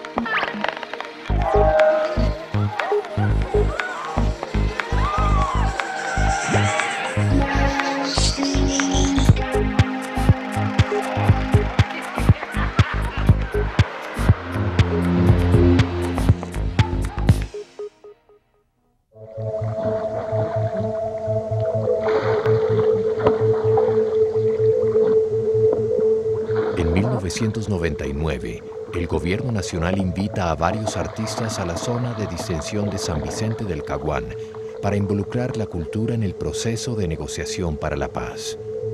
En 1999, el gobierno nacional invita a varios artistas a la zona de distensión de San Vicente del Caguán para involucrar la cultura en el proceso de negociación para la paz.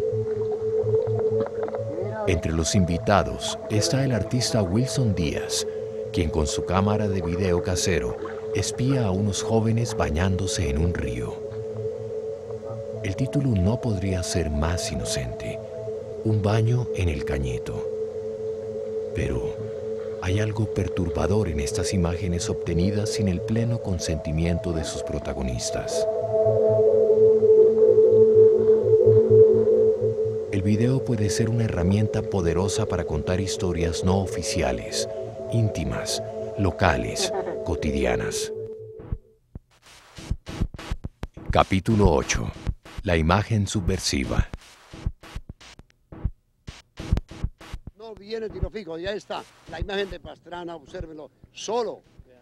Entre los invitados está el artista Wilson Díaz, quien con su cámara de video casero espía a unos jóvenes bañándose en un río. El título no podría ser más inocente: un baño en el Cañito. Pero hay algo perturbador en estas imágenes obtenidas sin el pleno consentimiento de sus protagonistas. El video puede ser una herramienta poderosa para contar historias no oficiales, íntimas, locales, cotidianas. Capítulo 8. La imagen subversiva. No viene tiro fijo, ya está. La imagen de Pastrana, obsérvelo, solo.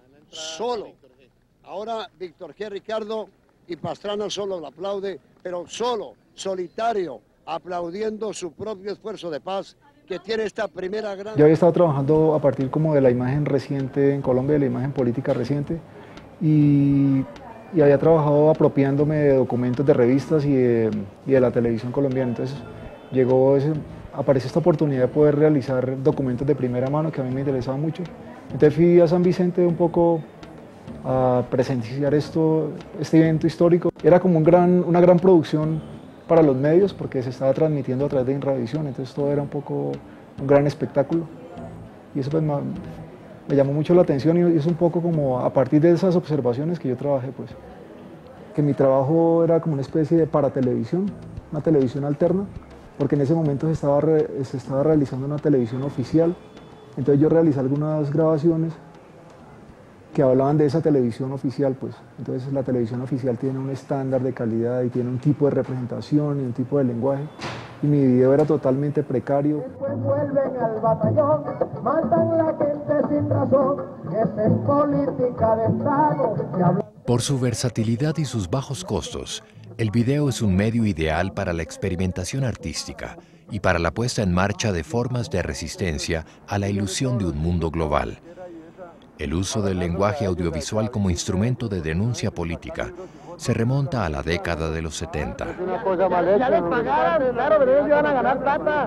Ahora Víctor G. Ricardo y Pastrana solo lo aplaude, pero solo, solitario, aplaudiendo su propio esfuerzo de paz que tiene esta primera gran... Yo había estado trabajando a partir como de la imagen reciente en Colombia, de la imagen política reciente, y había trabajado apropiándome de documentos de revistas y de la televisión colombiana. Entonces apareció esta oportunidad de poder realizar documentos de primera mano que a mí me interesaba mucho. Entonces fui a San Vicente un poco a presenciar este evento histórico. Era como una gran producción para los medios porque se estaba transmitiendo a través de Inravisión, entonces todo era un poco un gran espectáculo. Y eso pues me llamó mucho la atención y es un poco como a partir de esas observaciones que yo trabajé, pues. Que mi trabajo era como una especie de paratelevisión, una televisión alterna, porque en ese momento se estaba realizando una televisión oficial. Entonces yo realicé algunas grabaciones que hablaban de esa televisión oficial, pues. Entonces la televisión oficial tiene un estándar de calidad y tiene un tipo de representación y un tipo de lenguaje. Y mi video era totalmente precario. Después vuelven al batallón, matan la gente sin razón, esa es política de Estado. Por su versatilidad y sus bajos costos, el video es un medio ideal para la experimentación artística y para la puesta en marcha de formas de resistencia a la ilusión de un mundo global. El uso del lenguaje audiovisual como instrumento de denuncia política se remonta a la década de los 70. Ya les pagaron, claro, pero ellos iban a ganar plata.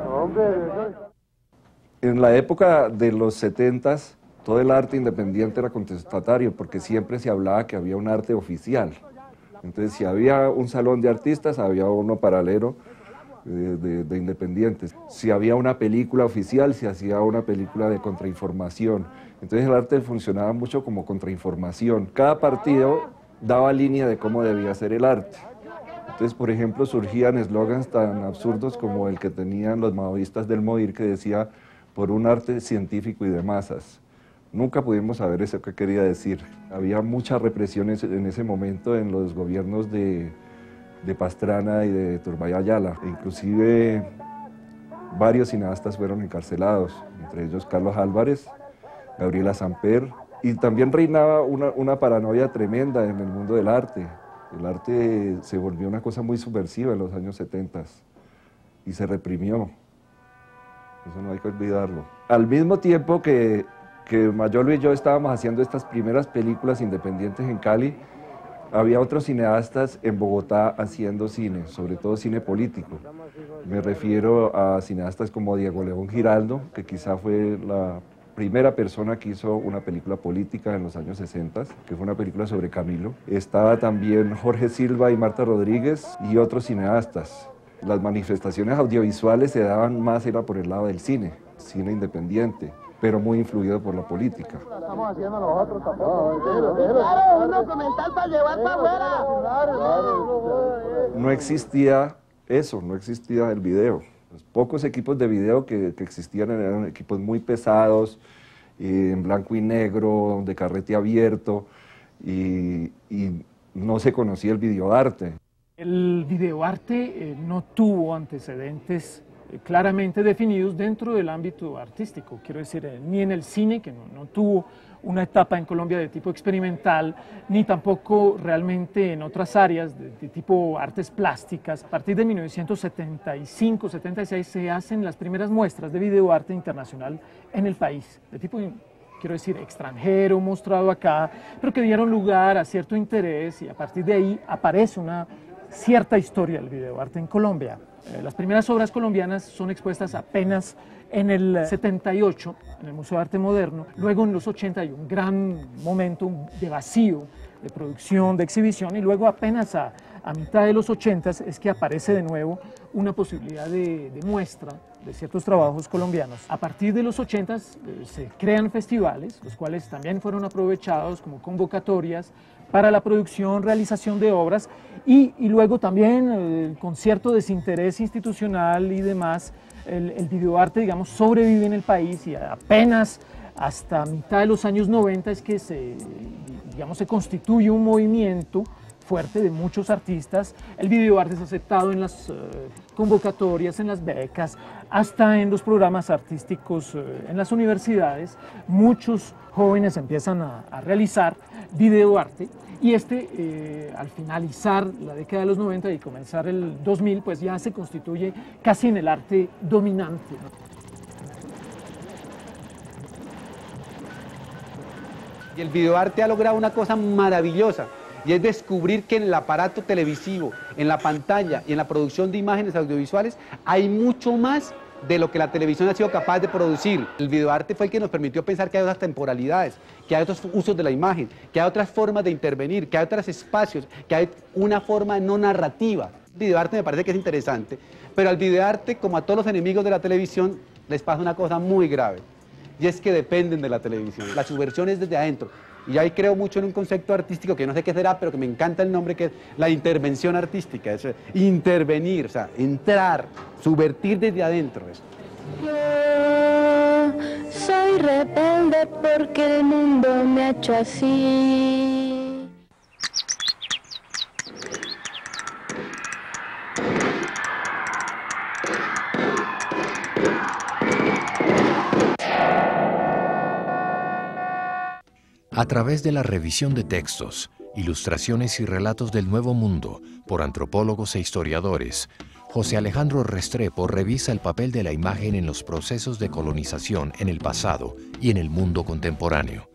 En la época de los 70s, todo el arte independiente era contestatario, porque siempre se hablaba que había un arte oficial. Entonces, si había un salón de artistas, había uno paralelo de independientes. Si había una película oficial, se hacía una película de contrainformación. Entonces el arte funcionaba mucho como contrainformación. Cada partido daba línea de cómo debía ser el arte. Entonces, por ejemplo, surgían eslogans tan absurdos como el que tenían los maoístas del MOIR, que decía, por un arte científico y de masas. Nunca pudimos saber eso qué quería decir. Había muchas represiones en ese momento en los gobiernos de Pastrana y de Turbay Ayala. Inclusive varios cineastas fueron encarcelados, entre ellos Carlos Álvarez, Gabriela Samper, y también reinaba una paranoia tremenda en el mundo del arte. El arte se volvió una cosa muy subversiva en los años 70 y se reprimió. Eso no hay que olvidarlo. Al mismo tiempo que Mayolo y yo estábamos haciendo estas primeras películas independientes en Cali, había otros cineastas en Bogotá haciendo cine, sobre todo cine político. Me refiero a cineastas como Diego León Giraldo, que quizá fue la primera persona que hizo una película política en los años 60, que fue una película sobre Camilo. Estaba también Jorge Silva y Marta Rodríguez y otros cineastas. Las manifestaciones audiovisuales se daban más, era por el lado del cine independiente, pero muy influido por la política. Estamos haciendo nosotros tampoco. Claro, un documental para llevar para afuera. No existía eso, no existía el video. Los pocos equipos de video que existían eran equipos muy pesados en blanco y negro, de carrete abierto, y no se conocía el videoarte. El videoarte no tuvo antecedentes claramente definidos dentro del ámbito artístico, quiero decir, ni en el cine, que no tuvo una etapa en Colombia de tipo experimental, ni tampoco realmente en otras áreas de tipo artes plásticas. A partir de 1975-76 se hacen las primeras muestras de videoarte internacional en el país, de tipo, quiero decir, extranjero, mostrado acá, pero que dieron lugar a cierto interés, y a partir de ahí aparece una cierta historia del videoarte en Colombia. Las primeras obras colombianas son expuestas apenas en el 78 en el Museo de Arte Moderno. Luego en los 80 hay un gran momento de vacío, de producción, de exhibición, y luego apenas a mitad de los 80 es que aparece de nuevo una posibilidad de muestra de ciertos trabajos colombianos. A partir de los 80 se crean festivales, los cuales también fueron aprovechados como convocatorias para la producción, realización de obras, y luego también con cierto desinterés institucional y demás, el videoarte, digamos, sobrevive en el país, y apenas hasta mitad de los años 90 es que se constituye un movimiento fuerte de muchos artistas. El videoarte es aceptado en las convocatorias, en las becas, hasta en los programas artísticos en las universidades. Muchos jóvenes empiezan a realizar videoarte, y al finalizar la década de los 90 y comenzar el 2000, pues ya se constituye casi en el arte dominante, ¿no? Y el videoarte ha logrado una cosa maravillosa, y es descubrir que en el aparato televisivo, en la pantalla y en la producción de imágenes audiovisuales hay mucho más de lo que la televisión ha sido capaz de producir. El videoarte fue el que nos permitió pensar que hay otras temporalidades, que hay otros usos de la imagen, que hay otras formas de intervenir, que hay otros espacios, que hay una forma no narrativa. El videoarte me parece que es interesante, pero al videoarte, como a todos los enemigos de la televisión, les pasa una cosa muy grave, y es que dependen de la televisión. La subversión es desde adentro. Y ahí creo mucho en un concepto artístico que no sé qué será, pero que me encanta el nombre, que es la intervención artística. Es intervenir, o sea, entrar, subvertir desde adentro. Eso. Yo soy rebelde porque el mundo me ha hecho así. A través de la revisión de textos, ilustraciones y relatos del Nuevo Mundo por antropólogos e historiadores, José Alejandro Restrepo revisa el papel de la imagen en los procesos de colonización en el pasado y en el mundo contemporáneo.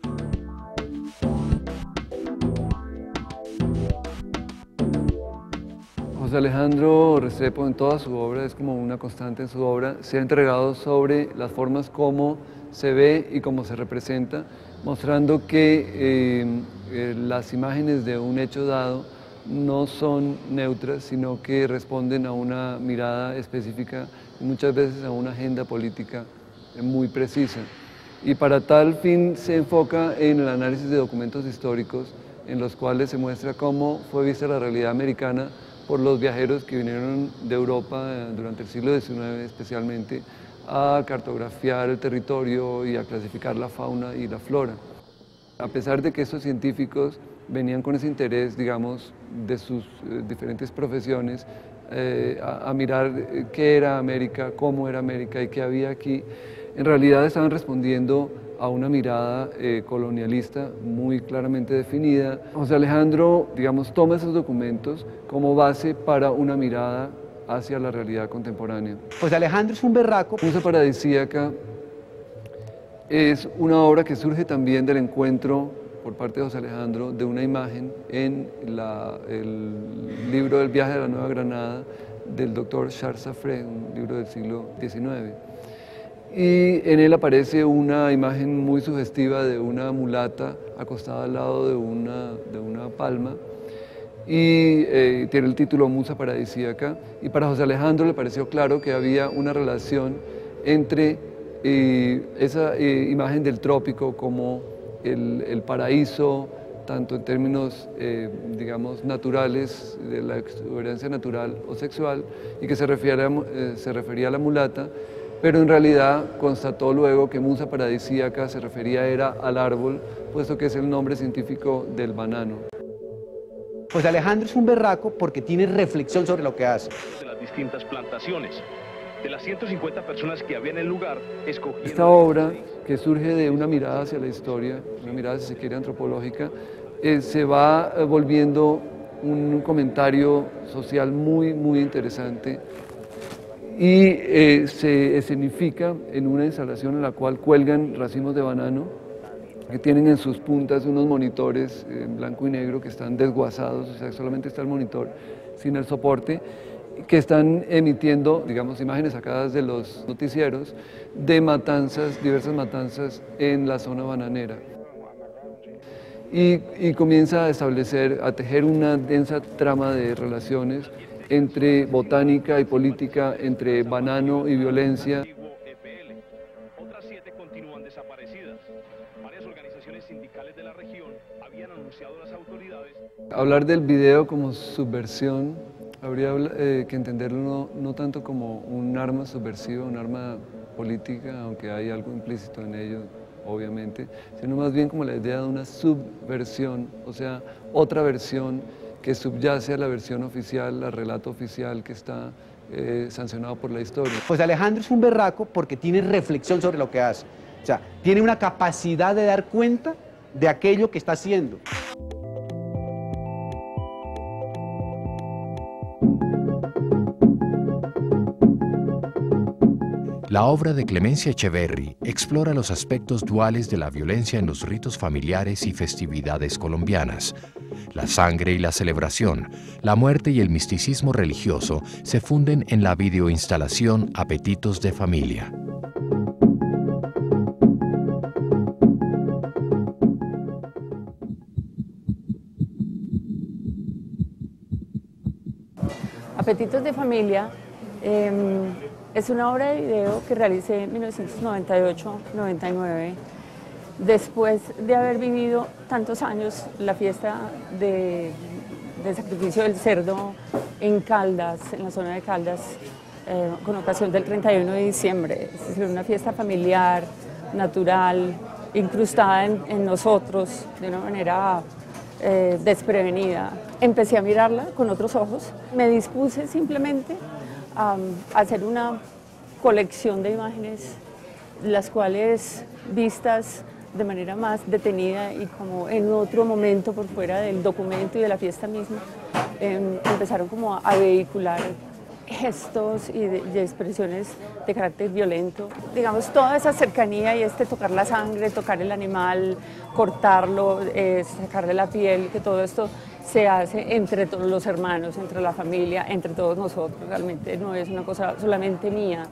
José Alejandro Restrepo en toda su obra, es como una constante en su obra, se ha entregado sobre las formas como se ve y cómo se representa, mostrando que las imágenes de un hecho dado no son neutras, sino que responden a una mirada específica y muchas veces a una agenda política muy precisa. Y para tal fin se enfoca en el análisis de documentos históricos en los cuales se muestra cómo fue vista la realidad americana por los viajeros que vinieron de Europa durante el siglo XIX especialmente, a cartografiar el territorio y a clasificar la fauna y la flora. A pesar de que estos científicos venían con ese interés, digamos, de sus diferentes profesiones, a mirar qué era América, cómo era América y qué había aquí, en realidad estaban respondiendo a una mirada colonialista muy claramente definida. José Alejandro, digamos, toma esos documentos como base para una mirada hacia la realidad contemporánea. José Alejandro es un berraco. Musa Paradisíaca es una obra que surge también del encuentro por parte de José Alejandro de una imagen en el libro del viaje de la Nueva Granada del doctor Charles Safre, un libro del siglo XIX. Y en él aparece una imagen muy sugestiva de una mulata acostada al lado de una palma, y tiene el título Musa Paradisíaca, y para José Alejandro le pareció claro que había una relación entre esa imagen del trópico como el paraíso, tanto en términos, digamos, naturales, de la exuberancia natural o sexual, y que se refería a la mulata, pero en realidad constató luego que musa paradisíaca se refería era al árbol, puesto que es el nombre científico del banano. Pues Alejandro es un berraco porque tiene reflexión sobre lo que hace. De las distintas plantaciones, de las 150 personas que había en el lugar, escogieron... Esta obra, que surge de una mirada hacia la historia, una mirada, si se quiere, antropológica, se va volviendo un comentario social muy, muy interesante y se escenifica en una instalación en la cual cuelgan racimos de banano que tienen en sus puntas unos monitores en blanco y negro que están desguazados, o sea, solamente está el monitor sin el soporte, que están emitiendo, digamos, imágenes sacadas de los noticieros de matanzas, diversas matanzas en la zona bananera. Y comienza a establecer, a tejer una densa trama de relaciones entre botánica y política, entre banano y violencia. Otras 7 continúan desaparecidas. Varias organizaciones sindicales de la región habían anunciado a las autoridades. Hablar del video como subversión habría que entenderlo no tanto como un arma subversiva, un arma política, aunque hay algo implícito en ello, obviamente, sino más bien como la idea de una subversión, o sea, otra versión que subyace a la versión oficial, al relato oficial que está sancionado por la historia. Pues Alejandro es un berraco porque tiene reflexión sobre lo que hace. O sea, tiene una capacidad de dar cuenta de aquello que está haciendo. La obra de Clemencia Echeverri explora los aspectos duales de la violencia en los ritos familiares y festividades colombianas. La sangre y la celebración, la muerte y el misticismo religioso se funden en la videoinstalación Apetitos de Familia. Apetitos de Familia es una obra de video que realicé en 1998-99, después de haber vivido tantos años la fiesta de sacrificio del cerdo en Caldas, en la zona de Caldas, con ocasión del 31 de diciembre. Es decir, una fiesta familiar, natural, incrustada en nosotros de una manera desprevenida. Empecé a mirarla con otros ojos. Me dispuse simplemente a hacer una colección de imágenes, las cuales vistas de manera más detenida y como en otro momento por fuera del documento y de la fiesta misma, empezaron como a vehicular gestos y de expresiones de carácter violento. Digamos, toda esa cercanía y tocar la sangre, tocar el animal, cortarlo, sacarle la piel, que todo esto se hace entre todos los hermanos, entre la familia, entre todos nosotros, realmente no es una cosa solamente mía.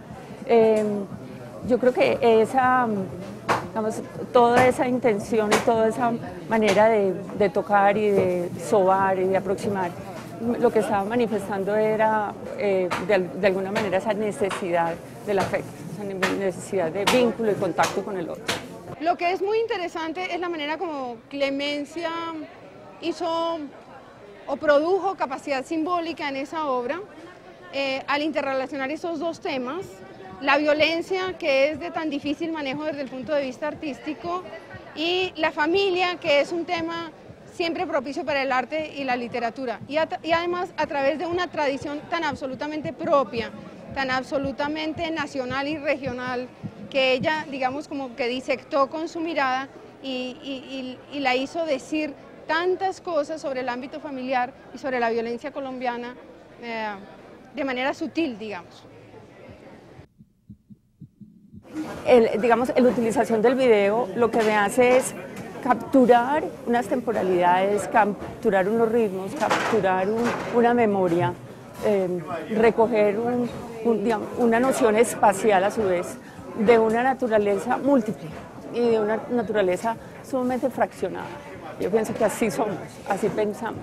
Yo creo que digamos, toda esa intención y toda esa manera de tocar y de sobar y de aproximar, lo que estaba manifestando era de alguna manera esa necesidad del afecto, esa necesidad de vínculo y contacto con el otro. Lo que es muy interesante es la manera como Clemencia hizo o produjo capacidad simbólica en esa obra al interrelacionar esos dos temas, la violencia, que es de tan difícil manejo desde el punto de vista artístico, y la familia, que es un tema siempre propicio para el arte y la literatura, y además a través de una tradición tan absolutamente propia, tan absolutamente nacional y regional, que ella, digamos, como que disectó con su mirada y la hizo decir tantas cosas sobre el ámbito familiar y sobre la violencia colombiana de manera sutil, digamos. La utilización del video lo que me hace es capturar unas temporalidades, capturar unos ritmos, capturar una memoria, recoger una noción espacial a su vez de una naturaleza múltiple y de una naturaleza sumamente fraccionada. Yo pienso que así somos, así pensamos.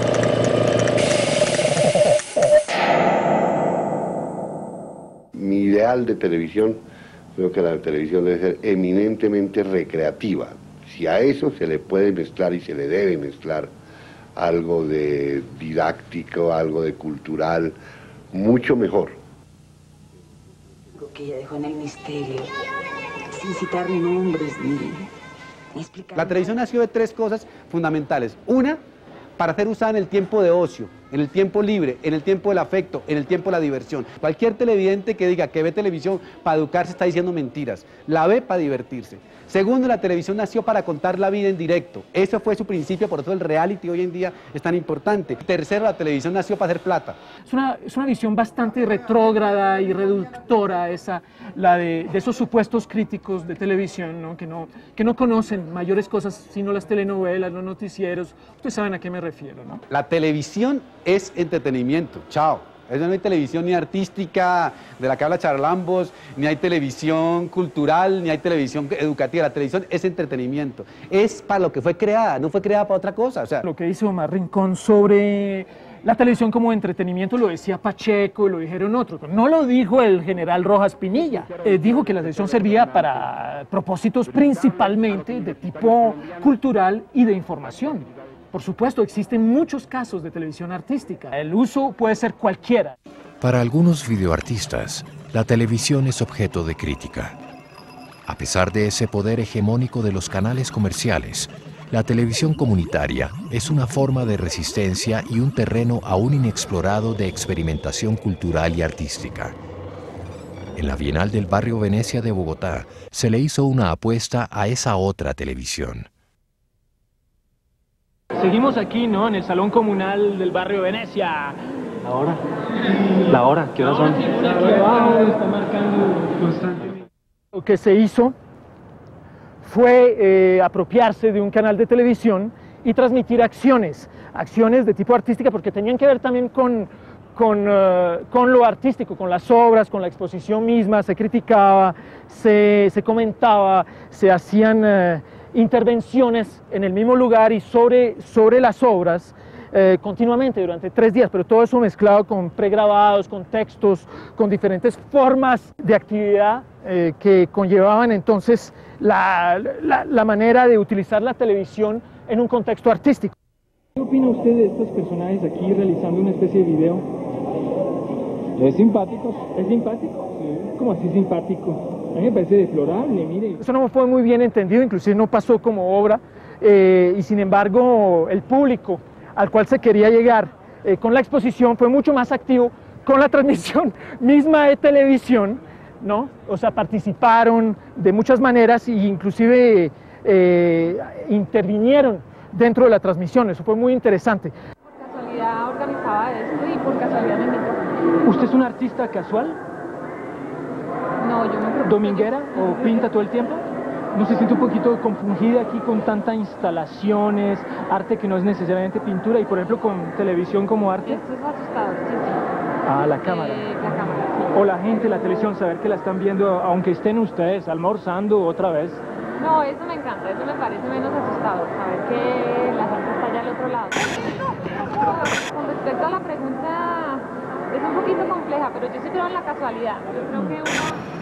Mi ideal de televisión, creo que la televisión debe ser eminentemente recreativa. Si a eso se le puede mezclar y se le debe mezclar algo de didáctico, algo de cultural, mucho mejor. Que ella dejó en el misterio, sin citar nombres ni explicar. La televisión nació de tres cosas fundamentales. Una, para ser usada en el tiempo de ocio, en el tiempo libre, en el tiempo del afecto, en el tiempo de la diversión. Cualquier televidente que diga que ve televisión para educarse está diciendo mentiras. La ve para divertirse. Segundo, la televisión nació para contar la vida en directo. Eso fue su principio, por eso el reality hoy en día es tan importante. Tercero, la televisión nació para hacer plata. Es una visión bastante retrógrada y reductora la de esos supuestos críticos de televisión, ¿no? Que no conocen mayores cosas sino las telenovelas, los noticieros. Ustedes saben a qué me refiero, ¿no? La televisión es entretenimiento. Chao. Eso no hay televisión ni artística, de la que habla Charlambos, ni hay televisión cultural, ni hay televisión educativa. La televisión es entretenimiento. Es para lo que fue creada, no fue creada para otra cosa. O sea, lo que dice Omar Rincón sobre la televisión como entretenimiento lo decía Pacheco y lo dijeron otros. No lo dijo el general Rojas Pinilla. Dijo que la televisión servía para propósitos principalmente de tipo cultural y de información. Por supuesto, existen muchos casos de televisión artística. El uso puede ser cualquiera. Para algunos videoartistas, la televisión es objeto de crítica. A pesar de ese poder hegemónico de los canales comerciales, la televisión comunitaria es una forma de resistencia y un terreno aún inexplorado de experimentación cultural y artística. En la Bienal del Barrio Venecia de Bogotá, se le hizo una apuesta a esa otra televisión. Seguimos aquí, ¿no? En el Salón Comunal del Barrio Venecia. ¿La hora? ¿La hora? ¿Qué hora son? Aquí abajo está marcando constantemente. Lo que se hizo fue apropiarse de un canal de televisión y transmitir acciones de tipo artística, porque tenían que ver también con lo artístico, con las obras, con la exposición misma. Se criticaba, se comentaba, se hacían intervenciones en el mismo lugar y sobre las obras continuamente durante 3 días, pero todo eso mezclado con pregrabados, con textos, con diferentes formas de actividad que conllevaban entonces la manera de utilizar la televisión en un contexto artístico. ¿Qué opina usted de estos personajes aquí realizando una especie de video? ¿Es simpático? ¿Es simpático? Sí. ¿Cómo así simpático? A mí me parece deplorable, mire. Eso no fue muy bien entendido, inclusive no pasó como obra, y sin embargo el público al cual se quería llegar con la exposición fue mucho más activo con la transmisión misma de televisión, ¿no? O sea, participaron de muchas maneras e inclusive intervinieron dentro de la transmisión. Eso fue muy interesante. Por casualidad organizaba esto y por casualidad me invitó. ¿Usted es un artista casual? No, yo me preocupo. ¿Dominguera o pinta todo el tiempo? ¿No se siente un poquito confundida aquí con tantas instalaciones, arte que no es necesariamente pintura y por ejemplo con televisión como arte? Esto es asustador, sí, sí. Ah, la cámara. La cámara, sí. O la gente, la televisión, saber que la están viendo, aunque estén ustedes almorzando otra vez. No, eso me encanta, eso me parece menos asustador, saber que la gente está allá al otro lado. Con respecto a la pregunta, es un poquito compleja, pero yo sí creo en la casualidad. Yo creo que uno...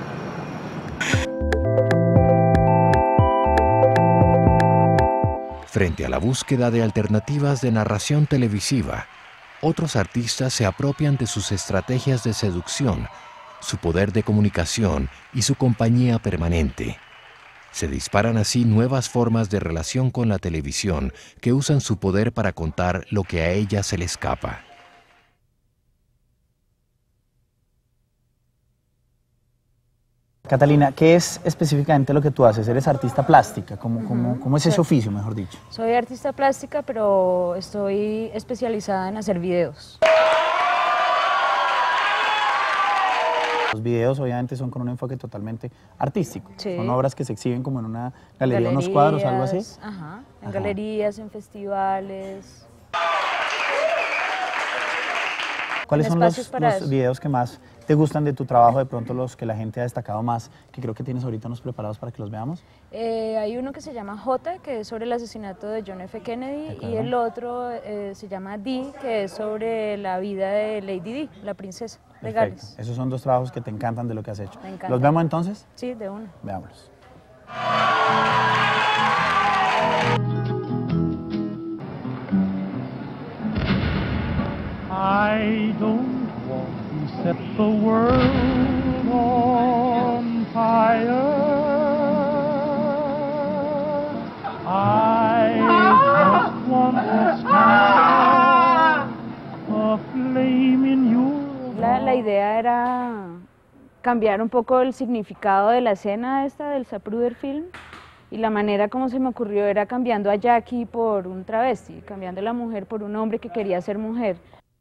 Frente a la búsqueda de alternativas de narración televisiva, otros artistas se apropian de sus estrategias de seducción, su poder de comunicación y su compañía permanente. Se disparan así nuevas formas de relación con la televisión que usan su poder para contar lo que a ella se le escapa. Catalina, ¿qué es específicamente lo que tú haces? ¿Eres artista plástica? ¿Cómo es ese oficio, mejor dicho? Soy artista plástica, pero estoy especializada en hacer videos. Los videos obviamente son con un enfoque totalmente artístico. Sí. Son obras que se exhiben como en una galería, unos cuadros, algo así. Ajá, en galerías, en festivales. ¿Cuáles son los videos que más te gustan de tu trabajo, de pronto los que la gente ha destacado más, que creo que tienes ahorita unos preparados para que los veamos? Hay uno que se llama J, que es sobre el asesinato de John F. Kennedy, y el otro se llama D, que es sobre la vida de Lady Di, la princesa. legales. Esos son 2 trabajos que te encantan de lo que has hecho. Me encanta. ¿Los vemos entonces? Sí, de una. Veámoslos. I don't want to set the world on fire. I just want to start a flame in your heart. La idea era cambiar un poco el significado de la escena esta del Zapruder Film, y la manera como se me ocurrió era cambiando a Jackie por un travesti, cambiando a la mujer por un hombre que quería ser mujer.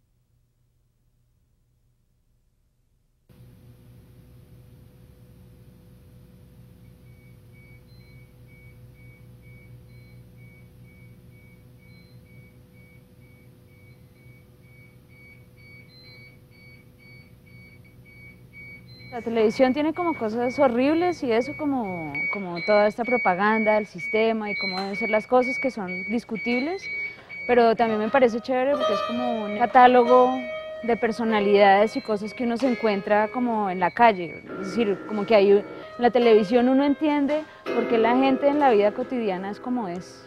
La televisión tiene como cosas horribles y eso como toda esta propaganda del sistema y cómo deben ser las cosas que son discutibles, pero también me parece chévere porque es como un catálogo de personalidades y cosas que uno se encuentra como en la calle, es decir, como que en la televisión uno entiende por qué la gente en la vida cotidiana es como es.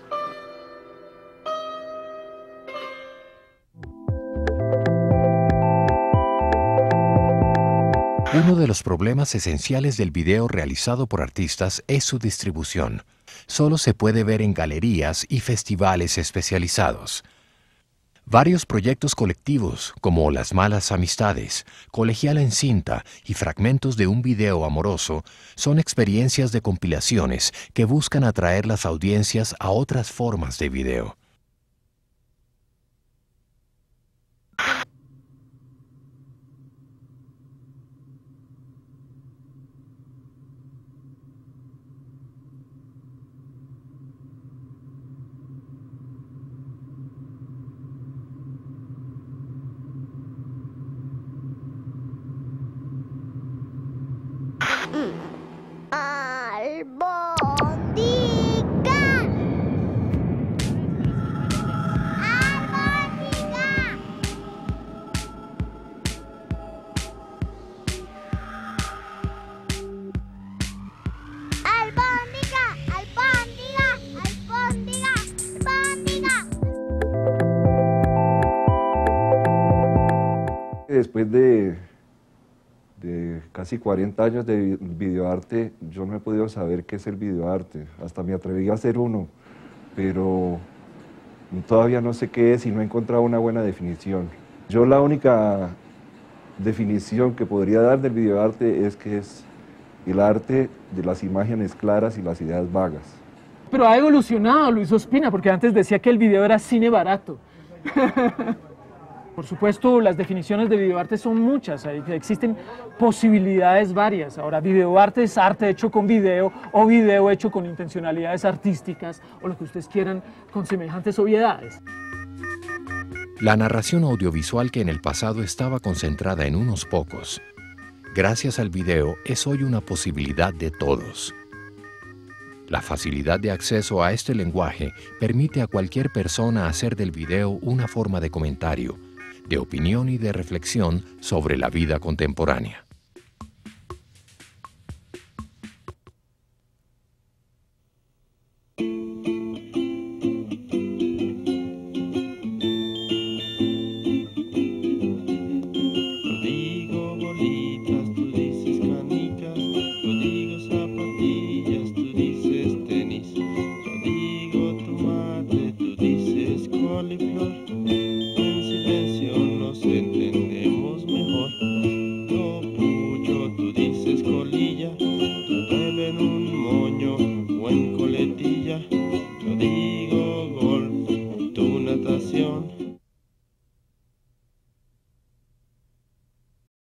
Uno de los problemas esenciales del video realizado por artistas es su distribución. Solo se puede ver en galerías y festivales especializados. Varios proyectos colectivos, como Las Malas Amistades, Colegiala en Cinta y Fragmentos de un Video Amoroso, son experiencias de compilaciones que buscan atraer las audiencias a otras formas de video. Después de casi 40 años de videoarte, yo no he podido saber qué es el videoarte. Hasta me atreví a hacer uno, pero todavía no sé qué es y no he encontrado una buena definición. Yo la única definición que podría dar del videoarte es que es el arte de las imágenes claras y las ideas vagas. Pero ha evolucionado Luis Ospina, porque antes decía que el video era cine barato. Por supuesto, las definiciones de videoarte son muchas, existen posibilidades varias. Ahora, videoarte es arte hecho con video, o video hecho con intencionalidades artísticas, o lo que ustedes quieran, con semejantes obviedades. La narración audiovisual que en el pasado estaba concentrada en unos pocos, gracias al video, es hoy una posibilidad de todos. La facilidad de acceso a este lenguaje permite a cualquier persona hacer del video una forma de comentario, de opinión y de reflexión sobre la vida contemporánea.